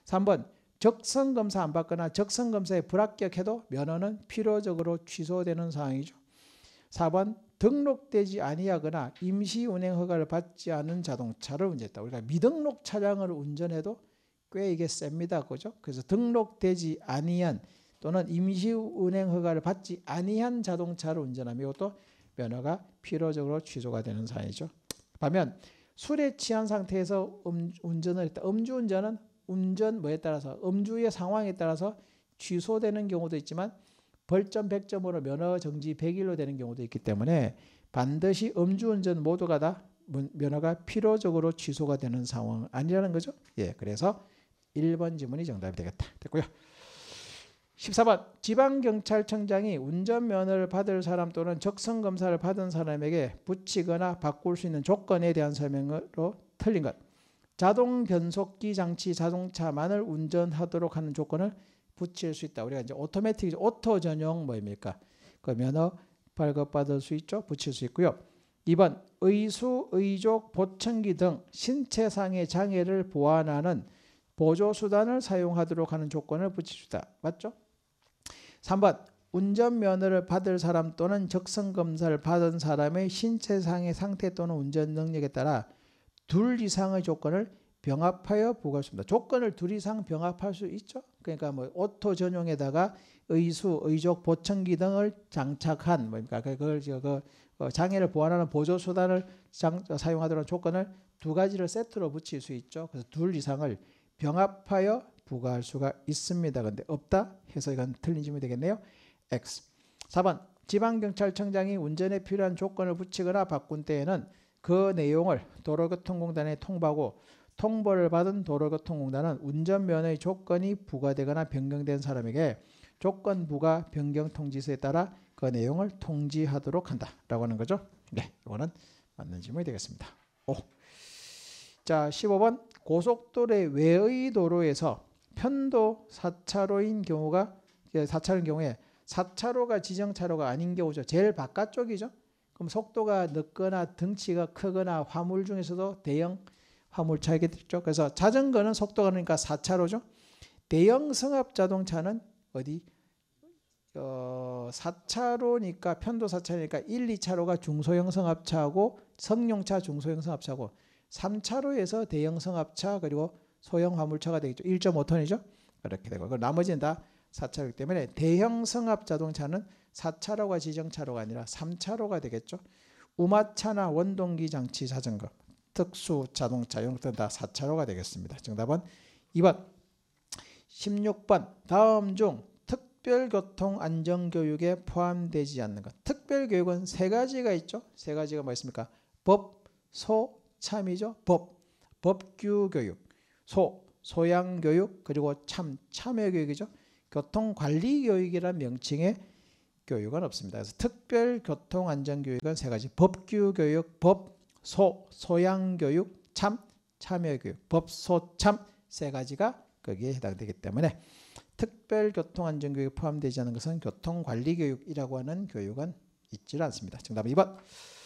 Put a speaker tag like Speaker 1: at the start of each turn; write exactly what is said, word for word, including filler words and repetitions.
Speaker 1: 삼 번 적성검사 안 받거나 적성검사에 불합격해도 면허는 필요적으로 취소되는 상황이죠. 사 번 등록되지 아니하거나 임시운행허가를 받지 않은 자동차를 운전했다. 우리가 미등록 차량을 운전해도 꽤 이게 셉니다. 그죠? 그래서 등록되지 아니한 또는 임시운행허가를 받지 아니한 자동차를 운전하면 이것도 면허가 필요적으로 취소가 되는 사안이죠. 반면 술에 취한 상태에서 음, 운전을 했다. 음주운전은 운전 뭐에 따라서 음주의 상황에 따라서 취소되는 경우도 있지만 벌점 백 점으로 면허 정지 백 일로 되는 경우도 있기 때문에 반드시 음주운전 모두가 다 면허가 필요적으로 취소가 되는 상황은 아니라는 거죠. 예, 그래서 일 번 지문이 정답이 되겠다. 됐고요. 십사 번 지방경찰청장이 운전면허를 받을 사람 또는 적성검사를 받은 사람에게 붙이거나 바꿀 수 있는 조건에 대한 설명으로 틀린 것. 자동 변속기 장치 자동차만을 운전하도록 하는 조건을 붙일 수 있다. 우리가 이제 오토매틱, 오토 전용 뭐입니까? 그 면허 발급받을 수 있죠. 붙일 수 있고요. 이 번 의수, 의족, 보청기 등 신체상의 장애를 보완하는 보조수단을 사용하도록 하는 조건을 붙일 수 있다. 맞죠? 삼 번 운전면허를 받을 사람 또는 적성검사를 받은 사람의 신체상의 상태 또는 운전 능력에 따라 둘 이상의 조건을 병합하여 부과할 수 있습니다. 조건을 둘 이상 병합할 수 있죠. 그러니까 뭐 오토 전용에다가 의수, 의족, 보청기 등을 장착한 뭡니까? 그걸 그 장애를 보완하는 보조수단을 장, 사용하도록 조건을 두 가지를 세트로 붙일 수 있죠. 그래서 둘 이상을 병합하여 부과할 수가 있습니다. 그런데 없다 해서 이건 틀린 질문이 되겠네요. X. 사 번 지방경찰청장이 운전에 필요한 조건을 붙이거나 바꾼 때에는 그 내용을 도로교통공단에 통보하고 통보를 받은 도로교통공단은 운전면허의 조건이 부과되거나 변경된 사람에게 조건 부과 변경 통지서에 따라 그 내용을 통지하도록 한다라고 하는 거죠. 네, 이거는 맞는 질문이 되겠습니다. 오. 자, 십오 번 고속도로의 외의 도로에서 편도 사 차로인 경우가 사 차로인 경우에 사 차로가 지정차로가 아닌 경우죠. 제일 바깥쪽이죠. 그럼 속도가 늦거나 덩치가 크거나 화물 중에서도 대형 화물차이겠죠. 그래서 자전거는 속도가 그러니까 사 차로죠. 대형 승합 자동차는 어디 어, 사 차로니까 편도 사 차로니까 일, 이 차로가 중소형 승합차하고 성용차, 중소형 승합차고 삼 차로에서 대형 승합차 그리고 소형 화물차가 되겠죠. 일 점 오 톤이죠. 그렇게 되고 나머지는 다 사 차로이기 때문에 대형 승합 자동차는 사 차로가 지정차로가 아니라 삼 차로가 되겠죠. 우마차나 원동기 장치 자전거, 특수 자동차 이런 것들은 다 사 차로가 되겠습니다. 정답은 이 번. 십육 번 다음 중 특별교통안전교육에 포함되지 않는 것. 특별교육은 세 가지가 있죠. 세 가지가 뭐 있습니까? 법, 소, 참이죠. 법, 법규교육, 소, 소양교육, 그리고 참, 참여교육이죠. 교통관리교육이라는 명칭의 교육은 없습니다. 그래서 특별교통안전교육은 세 가지. 법규교육, 법, 소, 소양교육, 참, 참여교육. 법, 소, 참 세 가지가 거기에 해당되기 때문에 특별교통안전교육에 포함되지 않은 것은 교통관리교육이라고 하는 교육은 있지 않습니다. 정답은 이 번.